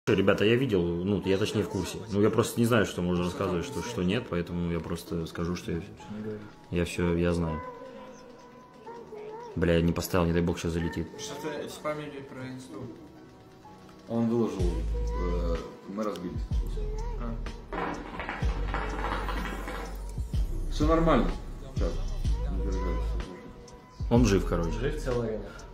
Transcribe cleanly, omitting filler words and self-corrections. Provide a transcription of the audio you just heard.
Ребята, я видел, ну, я точнее в курсе. Ну, я просто не знаю, что можно рассказывать, что нет, поэтому я просто скажу, что я все, я знаю. Бля, я не поставил, не дай бог, сейчас залетит. Что-то спамили про инсту. Он выложил, мы разбились. Все нормально. Сейчас. Он жив, короче. Жив целый рынок.